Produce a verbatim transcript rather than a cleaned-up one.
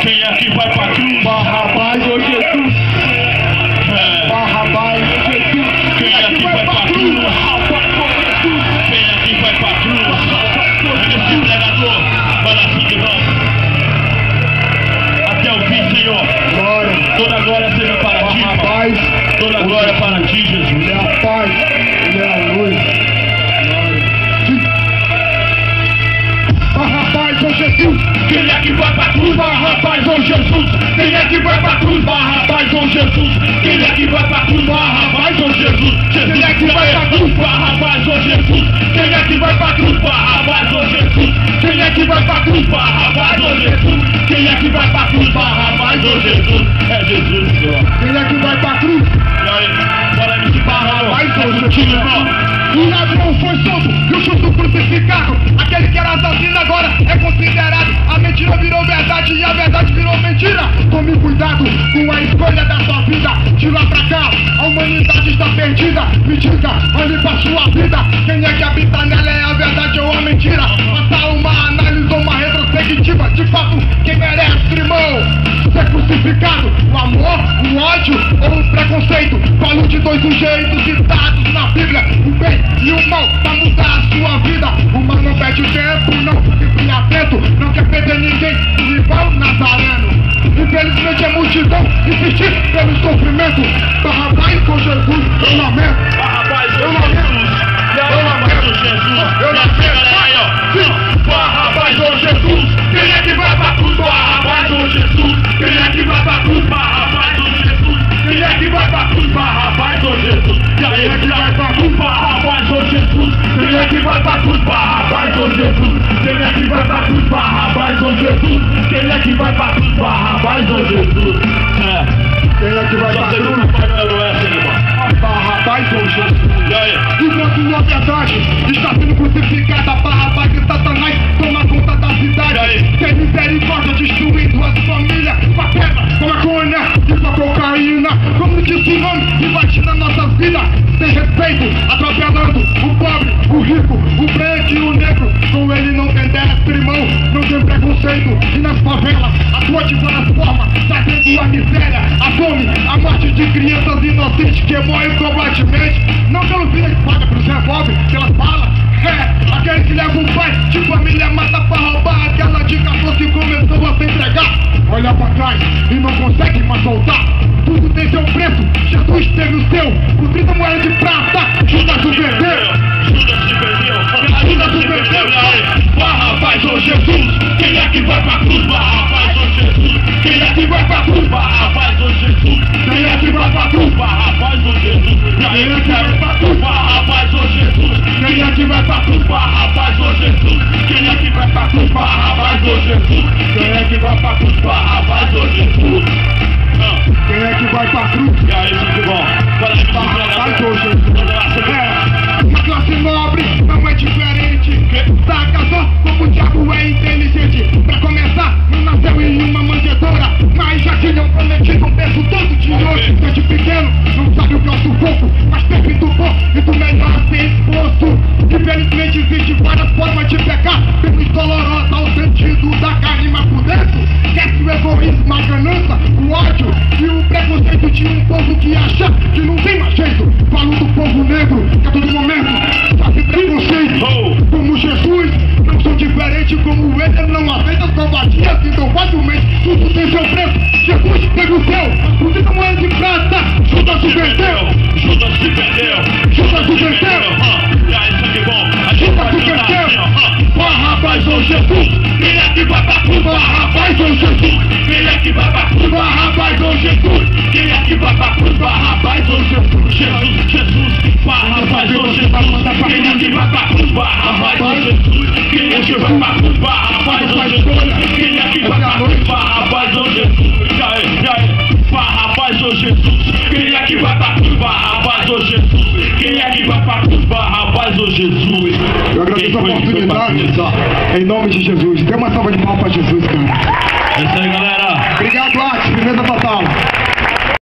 Quem é que vai pra cruz? Barrabás ou Jesus? É. Barrabás ou Jesus? Quem é que vai pra cruz? Quem é que vai pra cruz? Esse pregador vai lá assim de mão. Até o fim, Senhor. Glória. Toda glória seja para ti, Barrabás. Toda glória para ti, Jesus. Ele é a paz. Ele é a luz. Barrabás ou Jesus? Quem é que vai pra cruz? Barrabás ou Jesus? Quem é que vai pra cruz? Barrabás ou Jesus? Quem é que vai pra cruz? Barrabás ou Jesus? Quem é que vai pra cruz? Barrabás ou Jesus? Quem é que vai pra cruz? Barrabás ou Jesus? Quem é que vai pra cruz? Barrabás ou Jesus? Quem é que vai pra cruz? Barrabás ou Jesus? É Jesus, Senhor. Quem é que vai pra cruz? E aí, bora me Barrabás ou Jesus? Jesus? O ladrão foi solto e o justo crucificado. Aquele que era assassino agora é considerado. A mentira virou verdade e a verdade virou mentira. Tome cuidado com a escolha da sua vida. De lá pra cá, a humanidade está perdida. Me diga, olhe pra sua vida. Quem é que habita nela, é a verdade ou a mentira? Faça uma análise ou uma retrospectiva. De fato, quem merece, irmão, ser crucificado? O amor, o ódio ou o preconceito? Falo de dois sujeitos citados na Bíblia, o bem e o mal, pra mudar a sua vida. O mal não perde tempo, não, fique atento. Não quer perder ninguém, rival Nazareno. Infelizmente é multidão insistir pelo sofrimento. Barrabás ou Jesus? Eu lamento. Barrabás Eu ou lamento. Jesus? Eu lamento. Jesus. Eu lamento. Sim. Barrabás ou Jesus? Quem é que vai pra cruz? Barrabás ou Jesus? Quem é que vai pra cruz? Barrabás ou Jesus? Quem é que vai pra cruz? Barrabás ou Jesus? Quem é que vai pra cruz? Barrabás ou Jesus? Quem é que vai pra cruz? Barrabás ou Jesus? Quem é que vai pra cruz? Barrabás ou Jesus? Quem é que vai pra cruz? Barrabás ou Jesus? É. Quem é que vai Só pra você cruz? nunca pagando essa, irmão. Barrabás ou Jesus? E aí? Enquanto a verdade está sendo crucificada, Barrabás e Satanás toma conta da E cidade. aí? Tem misericórdia destruindo as famílias com a pedra, com a maconha e com a cocaína. Como de tsunami invadindo nossas vidas. Sem respeito, atropelando o pobre, o rico, o branco e o negro. Com ele não tem dessa, irmão, não tem preconceito. E nas favelas, a sua de várias formas, trazendo a miséria, a fome, a morte de crianças inocentes que morrem covardemente. Não pelo filho que paga pros revólver, pelas balas. É, aquele que leva um pai de família mata pra roubar. Aquela de catorze que começou a se entregar. Olha pra trás e não consegue mais voltar. Tudo tem seu preço, Jesus teve o seu. Por trinta moedas de prata, Judas se perdeu. Judas se perdeu. Judas se perdeu. E aí? Barrabás ou Jesus? Quem é que vai pra cruz? Barrabás ou Jesus? Quem é que vai pra cruz? Barrabás ou Jesus? Quem é que vai pra cruz? Barrabás ou Jesus? E aí? Quem é que vai pra cruz? Barrabás ou Jesus? Quem é que vai pra cruz? Barrabás ou Jesus? Quem é que vai pra cruz? Barrabás ou Jesus? Quem é que vai pra cruz? Barrabás ou Jesus? Quem é que vai pra cruz? E aí, muito bom. Bora aí, Barrabás ou Jesus? Manda lá, você É, a classe nobre não é diferente. Saca só como o diabo é inteligente. Pra começar, não nasceu em uma manjedoura, mas já tinham prometido um peso todo de ouro. Desde pequeno, não sabe o que é o sufoco, mas perpetuou e do melhor ser exposto. Infelizmente existe várias formas de pecar, simples dolorosa ao sentido da carne, mas por dentro esquece o egoísmo, a ganância, o ódio e o preconceito de um povo que acha que não tem mais jeito. Falo do povo negro, que a todo momento faz preconceito. Como Jesus, não sou diferente como ele, não aceita covardias, então facilmente tudo tem seu preço. Jesus teve o seu, por trinta moedas de prata, Judas se perdeu. Judas se perdeu. Judas se perdeu. E aí, sangue bom. A gente Judas vai se cantar perdeu. assim, ó. Barrabás ou Jesus? Quem é que vai pra cruz? Barrabás ou Jesus? Quem é que vai pra cruz? Barrabás ou Jesus? Quem é que vai pra cruz? Barrabás ou Jesus? Jesus, Jesus, Barrabás ou Jesus? Quem é que vai pra cruz? Barrabás ou Jesus? Quem é que vai pra cruz? Barrabás ou Jesus? Quem é que vai pra cruz? Barrabás ou Jesus? E aí, e aí? Barrabás ou Jesus? Quem é que vai pra cruz? Barrabás ou Jesus? Quem é que vai pra cruz? Barrabás ou Jesus? Eu agradeço a oportunidade, em nome de Jesus. Dê uma salva de palmas pra Jesus, cara. É isso aí, galera. Obrigado, Arte, firmeza total.